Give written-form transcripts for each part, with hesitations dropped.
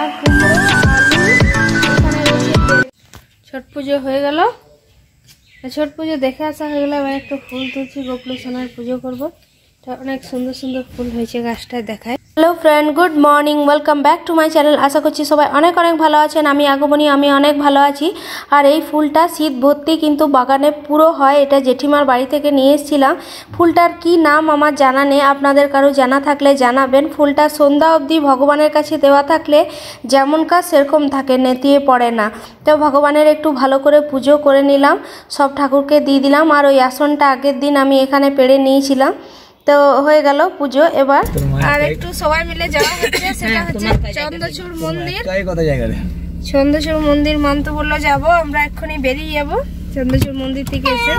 কুমড়ো আলু এখানে রয়েছে। ছট পুজো হয়ে গেল, ছট পুজো দেখে আসা হয়ে গেল। এবার একটু ফুল তুলছি, গোপলু সোনার পুজো করবো। অনেক সুন্দর সুন্দর ফুল হয়েছে গাছটায় দেখায়। Hello friend, good morning, welcome back to my channel. আশা করছি সবাই অনেক অনেক ভালো আছেন। আমি আগমনী, আমি অনেক ভালো আছি। আর এই ফুলটা শীত ভর্তি কিন্তু বাগানে পুরো হয়। এটা জেঠিমার বাড়ি থেকে নিয়ে এসেছিলাম। ফুলটার কি নাম আমার জানা নেই, আপনাদের কারো জানা থাকলে জানাবেন। ফুলটা সন্ধ্যা অবধি ভগবানের কাছে দেওয়া থাকলে যেমন কাজ সেরকম থাকে, নেতিয়ে পড়ে না। তো ভগবানের একটু ভালো করে পুজো করে নিলাম, সব ঠাকুরকে দিয়ে দিলাম। আর ওই আসনটা আগের দিন আমি এখানে পেড়ে নিয়েছিলাম, তো হয়ে গেল পুজো। এবার আর একটু সবাই মিলে যাওয়া হচ্ছে, সেটা হচ্ছে চন্দ্রচূড় মন্দির। চন্দ্রচূড় মন্দির মানতে বললো যাবো, আমরা এক্ষুনি বেরিয়ে যাবো চন্দ্রচূড় মন্দির থেকে এসে।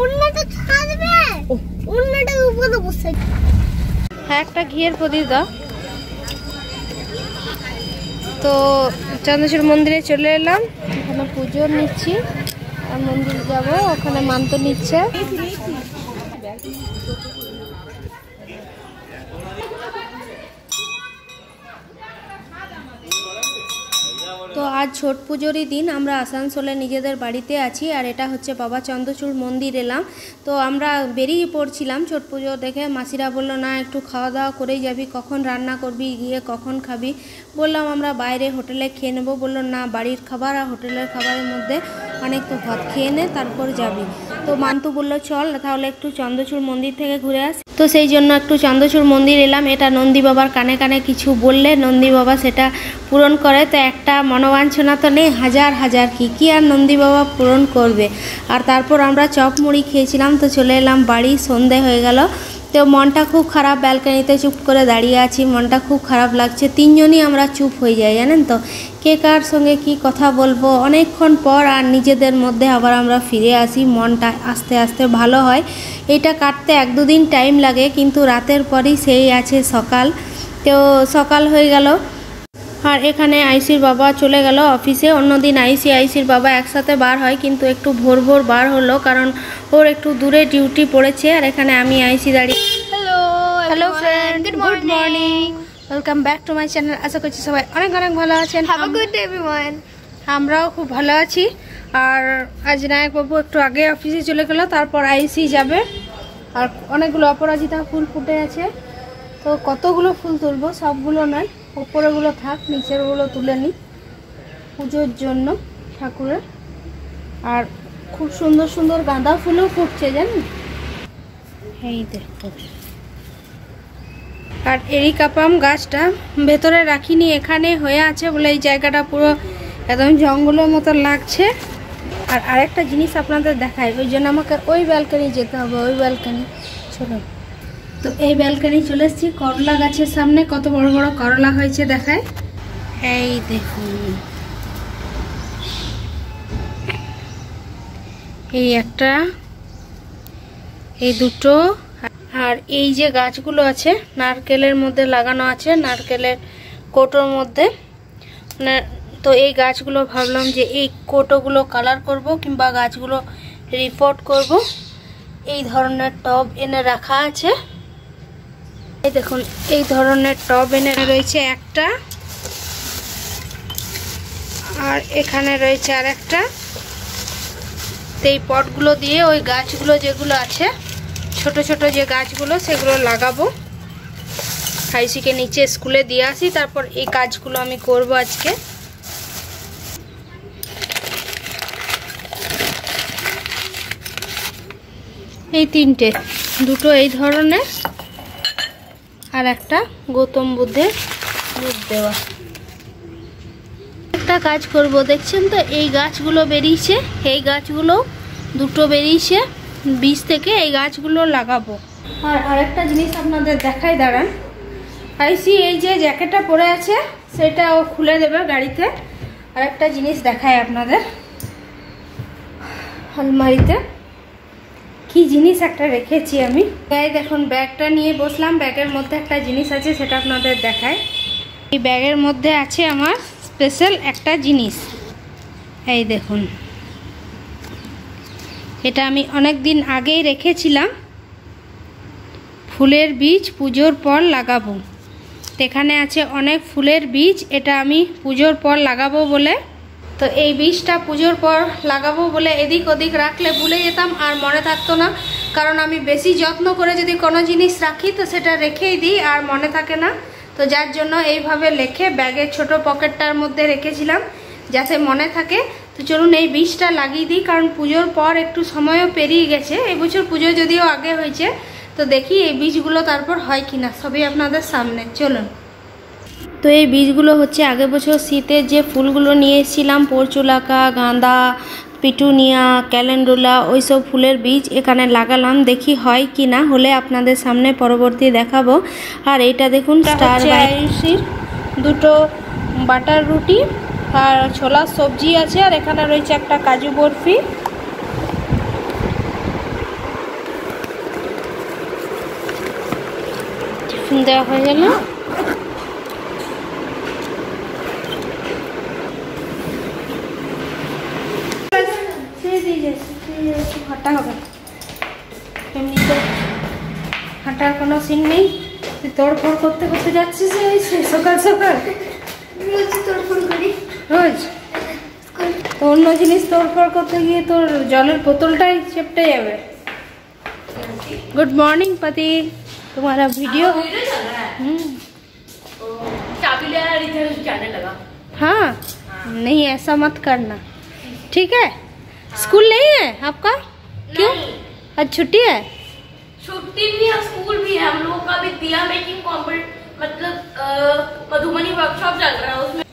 হ্যাঁ, একটা ঘিয়ের প্রদীপ দাও। তো চন্দ্রচূড় মন্দিরে চলে এলাম, এখানে পুজো নিচ্ছি আর মন্দির যাব, ওখানে মানত নিচ্ছে। তো আজ ছট পুজোরই দিন, আমরা আসানসোলে নিজেদের বাড়িতে আছি। আর এটা হচ্ছে বাবা চন্দ্রচূড় মন্দির এলাম। তো আমরা বেরিয়ে পড়ছিলাম ছট পুজো দেখে। মাসিরা বললো না একটু খাওয়া দাওয়া করেই যাবি, কখন রান্না করবি, গিয়ে কখন খাবি। বললাম আমরা বাইরে হোটেলে খেয়ে নেবো। বললো না, বাড়ির খাবার আর হোটেলের খাবারের মধ্যে অনেক তো, ভাত খেয়ে নে তারপর যাবি। তো মান্তু বললো চল তাহলে একটু চন্দ্রচূড় মন্দির থেকে ঘুরে আস। তো সেই জন্য একটু চন্দ্রচূড় মন্দির এলাম। এটা নন্দী বাবার কানে কানে কিছু বললে নন্দী বাবা সেটা পূরণ করে। তো একটা মনোবাঞ্ছনা তো নেই, হাজার হাজার কি আর নন্দী বাবা পূরণ করবে। আর তারপর আমরা চপ মুড়ি খেয়েছিলাম। তো চলে এলাম বাড়ি, সন্ধে হয়ে গেল। তো মনটা খুব খারাপ, ব্যালকনিতে চুপ করে দাঁড়িয়ে আছি, মনটা খুব খারাপ লাগছে। তিনজনই আমরা চুপ হয়ে যাই, জানেন তো, কে কার সঙ্গে কি কথা বলবো অনেকক্ষণ পর। আর নিজেদের মধ্যে আবার আমরা ফিরে আসি, মনটা আস্তে আস্তে ভালো হয়। এটা কাটতে 1-2 দিন টাইম লাগে, কিন্তু রাতের পরই সেই আছে সকাল। তো সকাল হয়ে গেল। আর এখানে আইসির বাবা চলে গেল অফিসে। অন্যদিন আইসির বাবা একসাথে বার হয়, কিন্তু একটু ভোর ভোর বার হলো, কারণ ওর একটু দূরে ডিউটি পড়েছে। আর এখানে আমি আইসি দাঁড়িয়ে। Hello friend, good morning, welcome back to my channel. আশা করছি সবাই অনেক অনেক ভালো আছেন। Have a good day everyone. আমরাও খুব ভালো আছি। আর আজ নায়ক বাবু একটু আগে অফিসে চলে গেল, তারপর আইসি যাবে। আর অনেকগুলো অপরাজিতা ফুল ফুটে আছে। তো কতগুলো ফুল তুলবো, সবগুলো নয়, উপরেগুলো থাক, নিচেরগুলো তুলে নিই পুজোর জন্য ঠাকুরের। আর খুব সুন্দর সুন্দর গাঁদা ফুলও ফুটছে, জানেন, এই দেখো। আর এরিকাপাম গাছটা ভেতরে রাখিনি, এখানে হয়ে আছে বলে এই জায়গাটা পুরো একদম জঙ্গলের মতো লাগছে। আর আরেকটা জিনিস আপনাদের দেখাই, ওই জন্য আমাকে ওই ব্যালকনি যেতে হবে, ওই ব্যালকনি। চলো, তো এই ব্যালকনি চলে এসেছি। করলা গাছের সামনে কত বড় বড় করলা হয়েছে দেখায়, এই দেখুন। এই একটা, এই দুটো। আর এই যে গাছগুলো আছে নারকেলের মধ্যে লাগানো আছে, নারকেলের কোটোর মধ্যে। তো এই গাছগুলো ভাবলাম যে এই কোটোগুলো কালার করব, কিংবা গাছগুলো রিপোর্ট করব। এই ধরনের টব এনে রাখা আছে, এই দেখুন, এই ধরনের টব এনে রয়েছে একটা। আর এখানে রয়েছে আর একটা। এই পটগুলো দিয়ে ওই গাছগুলো যেগুলো আছে, ছোট ছোট যে গাছগুলো, সেগুলো লাগাবো। হাইসিকে নিচে স্কুলে দিয়ে আসি, তারপর এই কাজগুলো আমি করব আজকে। এই তিনটে, দুটো এই ধরনের আর একটা গৌতম বুদ্ধের রূপ দেওয়া। একটা কাজ করব, দেখছেন তো এই গাছগুলো বেরিয়েছে, এই গাছগুলো দুটো বেরিয়েছে বীজ থেকে, এই গাছগুলো লাগাবো। আর আরেকটা জিনিস আপনাদের দেখাই, দাঁড়ান। আইসি এই যে জ্যাকেটটা পরে আছে সেটা ও খুলে দেবে গাড়িতে। আরেকটা জিনিস দেখাই আপনাদের, আলমারিতে কি জিনিস একটা রেখেছি আমি। এই দেখুন, ব্যাগটা নিয়ে বসলাম, ব্যাগের মধ্যে একটা জিনিস আছে, সেটা আপনাদের দেখায়। এই ব্যাগের মধ্যে আছে আমার স্পেশাল একটা জিনিস, এই দেখুন। এটা আমি অনেক দিন আগেই রেখেছিলাম, ফুলের বীজ পুজোর পর লাগাবো। এখানে আছে অনেক ফুলের বীজ, এটা আমি পুজোর পর লাগাবো বলে, তো এই বীজটা পুজোর পর লাগাবো বলে এদিক ওদিক রাখলে ভুলে যেতাম আর মনে থাকতো না, কারণ আমি বেশি যত্ন করে যদি কোনো জিনিস রাখি তো সেটা রেখেই দিই আর মনে থাকে না। তো যার জন্য এইভাবে লিখে ব্যাগের ছোট পকেটটার মধ্যে রেখেছিলাম যাতে মনে থাকে। তো চলুন এই বীজটা লাগিয়ে দিই, কারণ পুজোর পর একটু সময়ও পেরিয়ে গেছে। এবছর পুজো যদিও আগে হয়েছে, তো দেখি এই বীজগুলো তারপর হয় কিনা, সবই আপনাদের সামনে। চলুন। তো এই বীজগুলো হচ্ছে আগের বছর শীতের যে ফুলগুলো নিয়ে এসেছিলাম, পরচুলাকা, গাঁদা, পিটুনিয়া, ক্যালেন্ডুলা, ওই সব ফুলের বীজ এখানে লাগালাম, দেখি হয় কি না, হলে আপনাদের সামনে পরবর্তী দেখাবো। আর এইটা দেখুন স্টার আয়ুষির দুটো বাটার রুটি আর ছোলার সবজি আছে, আর এখানে রয়েছে একটা কাজু বরফি। টিফিন দেওয়া হয়ে গেল। হাঁটা হবে, এমনিতে হাঁটার কোনো সিন নেই। তুই তোড়ফোড় করতে করতে যাচ্ছিস সকাল সকাল, রোজ তোড়ফোড় করি রোজ। তো অন্য জিনিস তোড়ফোড় করতে গিয়ে তোর জলের বোতলটাই চেপটে যাবে। गुड मॉर्निंग पति, तुम्हारा वीडियो चाबी ले इधर जाने लगा। हाँ नहीं ऐसा मत करना, ठीक है। स्कूल नहीं है आपका? क्यों आज छुट्टी है? छुट्टी भी है, स्कूल भी है। हम लोगों का भी दिया मेकिंग मतलब मधुबनी वर्कशॉप चल रहा है, उसमें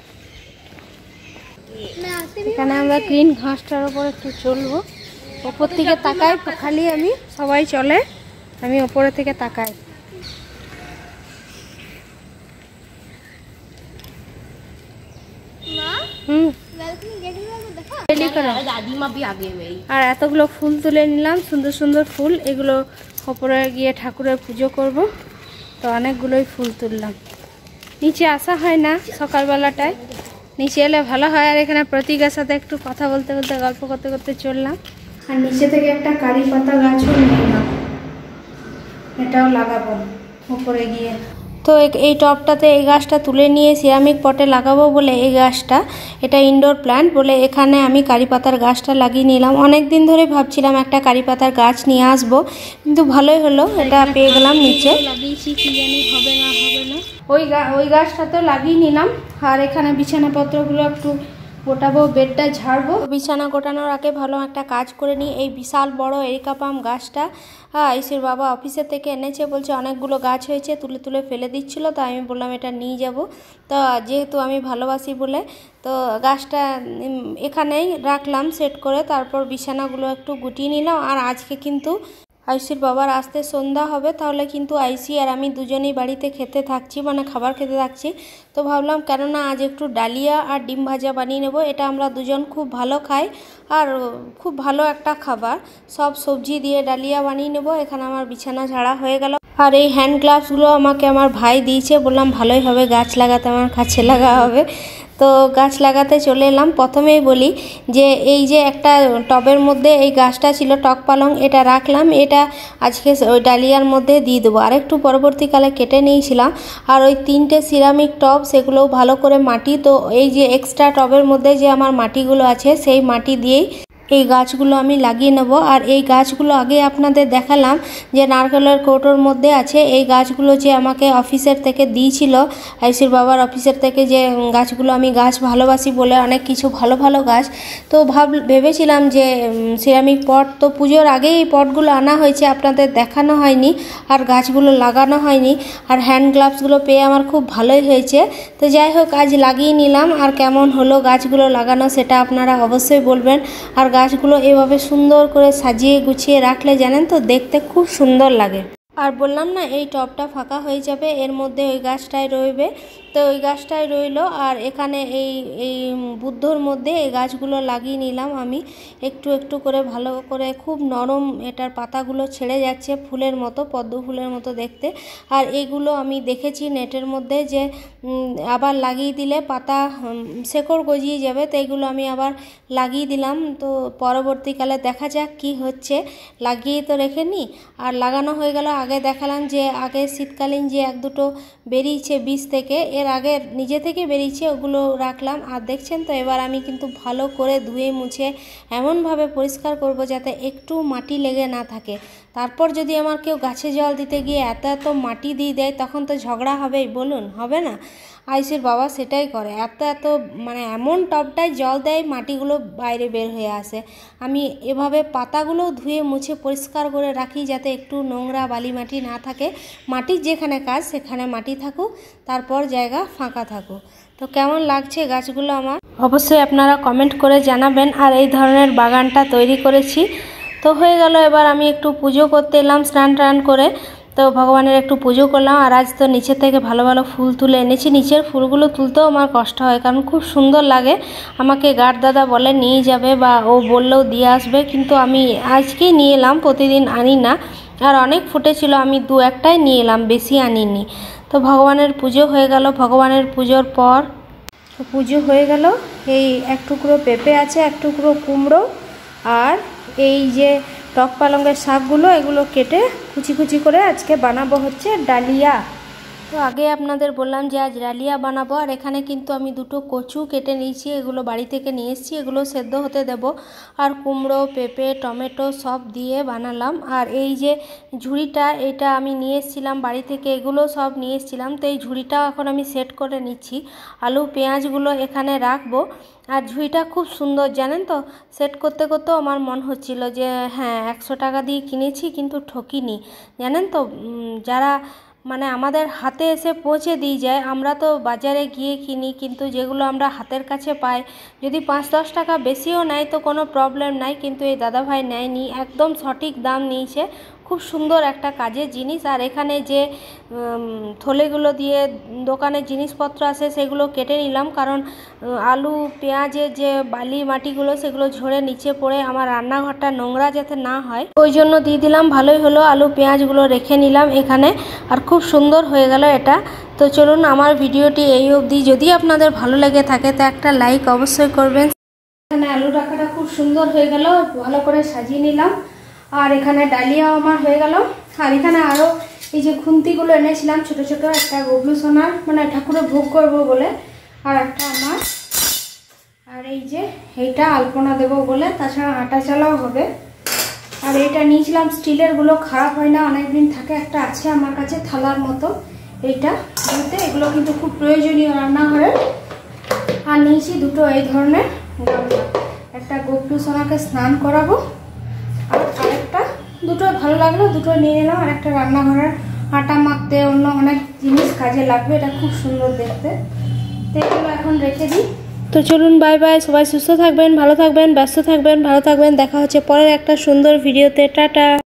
এখানে আমরা গ্রিন ঘাসটার উপর একটু চলবো। ওপর থেকে তাকাই খালি আমি, সবাই চলে, আমি ওপরে থেকে তাকাই। আর এতগুলো ফুল তুলে নিলাম, সুন্দর সুন্দর ফুল, এগুলো ওপরে গিয়ে ঠাকুরের পুজো করব। তো অনেকগুলোই ফুল তুললাম। নিচে আসা হয় না সকালবেলাটায়, নিচে এলে ভালো হয়। আর এখানে প্রতীকের সাথে একটু কথা বলতে বলতে গল্প করতে করতে চললাম। আর নিচে থেকে একটা কারি পাতা গাছও নিলাম, এটাও লাগাবো উপরে গিয়ে। তো এই টবটাতে এই গাছটা তুলে নিয়ে সিরামিক পটে লাগাবো বলে এই গাছটা, এটা ইনডোর প্ল্যান্ট বলে এখানে আমি কারি পাতার গাছটা লাগিয়ে নিলাম। অনেক দিন ধরে ভাবছিলাম একটা কারি পাতার গাছ নিয়ে আসবো, কিন্তু ভালোই হলো, এটা পেয়ে গেলাম নিচে। লাগিয়েছি কি জানি হবে না হবে না, ওই গাছটাতেও লাগিয়ে নিলাম। আর এখানে বিছানাপত্রগুলো একটু গোটাবো, বেডটা ঝাড়বো। বিছানা গোটানোর আগে ভালো একটা কাজ করে নিই। এই বিশাল বড় এরিকা পাম গাছটা আইসির বাবা অফিসের থেকে এনেছে, বলছে অনেকগুলো গাছ হয়েছে, তুলে তুলে ফেলে দিচ্ছিল। তো আমি বললাম এটা নিয়ে যাব। তো যেহেতু আমি ভালোবাসি বলে তো গাছটা এখানেই রাখলাম সেট করে। তারপর বিছানাগুলো একটু গুটিয়ে নিলাম। আর আজকে কিন্তু আইসির বাবার আসতে সন্ধ্যা হবে, তাহলে কিন্তু আইসি আর আমি দুজনেই বাড়িতে খেতে থাকছি, মানে খাবার খেতে থাকছি। তো ভাবলাম কেননা আজ একটু ডালিয়া আর ডিম ভাজা বানিয়ে নেব, এটা আমরা দুজন খুব ভালো খাই আর খুব ভালো একটা খাবার। সব সবজি দিয়ে ডালিয়া বানিয়ে নেব। এখানে আমার বিছানা ঝাড়া হয়ে গেল। আর এই হ্যান্ড গ্লাভসগুলো আমাকে আমার ভাই দিয়েছে, বললাম ভালোই হবে, গাছ লাগাতে আমার কাছে লাগা হবে। তো গাছ লাগাতে চলে এলাম। প্রথমেই বলি যে এই যে একটা টবের মধ্যে এই গাছটা ছিল, টক পালং, এটা রাখলাম, এটা আজকে ওই ডালিয়ার মধ্যে দিয়ে দেবো। আর একটু পরবর্তীকালে কেটে নিয়েছিলাম। আর ওই 3টে সিরামিক টব, সেগুলোও ভালো করে মাটি, তো এই যে এক্সট্রা টবের মধ্যে যে আমার মাটিগুলো আছে সেই মাটি দিয়েই এই গাছগুলো আমি লাগিয়ে নেব। আর এই গাছগুলো আগে আপনাদের দেখালাম যে নারকেলের কৌটোর মধ্যে আছে। এই গাছগুলো যে আমাকে অফিসের থেকে দিয়েছিল, আইসির বাবার অফিসের থেকে, যে গাছগুলো আমি গাছ ভালোবাসি বলে অনেক কিছু ভালো ভালো গাছ। তো ভেবেছিলাম যে সিরামিক পট, তো পুজোর আগেই এই পটগুলো আনা হয়েছে, আপনাদের দেখানো হয়নি আর গাছগুলো লাগানো হয়নি। আর হ্যান্ড গ্লাভসগুলো পেয়ে আমার খুব ভালোই হয়েছে। তো যাই হোক আজ লাগিয়ে নিলাম। আর কেমন হলো গাছগুলো লাগানো সেটা আপনারা অবশ্যই বলবেন। আর গাছগুলো এভাবে সুন্দর করে সাজিয়ে গুছিয়ে রাখলে জানেন তো দেখতে খুব সুন্দর লাগে। আর বললাম না এই টবটা ফাঁকা হয়ে যাবে, এর মধ্যে ওই গাছটাই রইবে। তো ওই গাছটাই রইল। আর এখানে এই বুদ্ধর মধ্যে এই গাছগুলো লাগিয়ে নিলাম আমি একটু একটু করে, ভালো করে, খুব নরম, এটার পাতাগুলো ছেড়ে যাচ্ছে ফুলের মতো, পদ্ম ফুলের মতো দেখতে। আর এইগুলো আমি দেখেছি নেটের মধ্যে যে আবার লাগিয়ে দিলে পাতা শেকড় গজিয়ে যাবে, তো এইগুলো আমি আবার লাগিয়ে দিলাম। তো পরবর্তীকালে দেখা যাক কি হচ্ছে, লাগিয়ে তো রেখে নিই। আর লাগানো হয়ে গেল আগে দেখালাম যে আগে শীতকালীন যে এক দুটো বেরিয়েছে বীজ থেকে, এর আগে নিজে থেকে বেরিয়েছে, ওগুলো রাখলাম। আর দেখছেন তো এবার আমি কিন্তু ভালো করে ধুয়ে মুছে এমনভাবে পরিষ্কার করব যাতে একটু মাটি লেগে না থাকে। তারপর যদি আমার কেউ গাছে জল দিতে গিয়ে এত এত মাটি দিয়ে দেয় তখন তো ঝগড়া হবেই, বলুন, হবে না? আয়ুষের বাবা সেটাই করে, এত এত মানে এমন টবটায় জল দেয় মাটিগুলো বাইরে বের হয়ে আসে। আমি এভাবে পাতাগুলো ধুয়ে মুছে পরিষ্কার করে রাখি যাতে একটু নোংরা বালি মাটি না থাকে। মাটির যেখানে কাজ সেখানে মাটি থাকুক, তারপর জায়গা ফাঁকা থাকুক। তো কেমন লাগছে গাছগুলো আমার অবশ্যই আপনারা কমেন্ট করে জানাবেন। আর এই ধরনের বাগানটা তৈরি করেছি। তো হয়ে গেল, এবার আমি একটু পুজো করতে এলাম স্নান টান করে। তো ভগবানের একটু পুজো করলাম। আর আজ তো নিচের থেকে ভালো ভালো ফুল তুলে এনেছি। নিচের ফুলগুলো তুলতেও আমার কষ্ট হয়, কারণ খুব সুন্দর লাগে। আমাকে গার্ড দাদা বলে নিয়ে যাবে বা ও বললেও দিয়ে আসবে, কিন্তু আমি আজকেই নিয়ে এলাম, প্রতিদিন আনি না। আর অনেক ফুটেছিল, আমি দু একটাই নিয়ে এলাম, বেশি আনিনি। তো ভগবানের পুজো হয়ে গেল। ভগবানের পুজোর পর পুজো হয়ে গেল। এই এক টুকরো পেঁপে আছে, এক টুকরো কুমড়ো, আর এই যে টক পালঙ্গের শাকগুলো, এগুলো কেটে কুচি কুচি করে আজকে বানাবো হচ্ছে ডালিয়া। তো আগে আপনাদের বললাম যে আজ ডালিয়া বানাবো। আর এখানে কিন্তু আমি দুটো কচু কেটে নিয়েছি, এগুলো বাড়ি থেকে নিয়ে এসেছি, এগুলো সেদ্ধ হতে দেব। আর কুমড়ো, পেঁপে, টমেটো সব দিয়ে বানালাম। আর এই যে ঝুড়িটা, এটা আমি নিয়ে এসেছিলাম বাড়ি থেকে, এগুলো সব নিয়ে এসেছিলাম। তো এই ঝুড়িটাও এখন আমি সেট করে নিচ্ছি। আলু পেঁয়াজগুলো এখানে রাখবো। আর ঝুড়িটা খুব সুন্দর, জানেন তো, সেট করতে করতেও আমার মন হচ্ছিল যে হ্যাঁ 100 টাকা দিয়ে কিনেছি কিন্তু ঠকিনি। জানেন তো, যারা মানে আমাদের হাতে এসে পৌঁছে দিয়ে যায়, আমরা তো বাজারে গিয়ে কিনি, কিন্তু যেগুলো আমরা হাতের কাছে পাই, যদি 5-10 টাকা বেশিও নেয় তো কোনো প্রবলেম নাই, কিন্তু এই দাদাভাই নেয়নি, একদম সঠিক দাম নিয়েছে। খুব সুন্দর একটা কাজের জিনিস। আর এখানে যে থলেগুলো দিয়ে দোকানের জিনিসপত্র আছে সেগুলো কেটে নিলাম, কারণ আলু পেঁয়াজের যে বালি মাটিগুলো সেগুলো ঝরে নিচে পড়ে আমার রান্নাঘরটা নোংরা যাতে না হয়, ওই জন্য দিয়ে দিলাম। ভালোই হলো, আলু পেঁয়াজগুলো রেখে নিলাম এখানে। আর খুব সুন্দর হয়ে গেল এটা। তো চলুন, আমার ভিডিওটি এই অবধি। যদি আপনাদের ভালো লেগে থাকে তো একটা লাইক অবশ্যই করবেন। এখানে আলু রাখাটা খুব সুন্দর হয়ে গেল, ভালো করে সাজিয়ে নিলাম। আর এখানে ডালিয়াও আমার হয়ে গেল। আর এখানে আরও এই যে খুন্তিগুলো এনেছিলাম ছোট ছোট, একটা গবলু সোনার মানে ঠাকুরের ভোগ করবো বলে, আর একটা আমার, আর এই যে এইটা আলপনা দেবো বলে, তাছাড়া আটা চালাও হবে। আর এইটা নিয়েছিলাম স্টিলেরগুলো, খারাপ হয় না, অনেক দিন থাকে। একটা আছে আমার কাছে থালার মতো, এইটা বলতে এগুলো কিন্তু খুব প্রয়োজনীয় রান্নাঘরে। আর নিয়েছি দুটো এই ধরনের গামলা, একটা গবলু সোনাকে স্নান করাবো, আর আরেকটা, দুটো ভালো লাগলো, দুটো নিয়ে নিলাম। আর একটা রান্নাঘরের আটা মাখতে, অন্য অনেক জিনিস কাজে লাগবে, এটা খুব সুন্দর দেখতে। তো এগুলো এখন রেখে দিই। তো চলুন, বাই বাই। সবাই সুস্থ থাকবেন, ভালো থাকবেন, ব্যস্ত থাকবেন, ভালো থাকবেন। দেখা হচ্ছে পরের একটা সুন্দর ভিডিওতে। টাটা।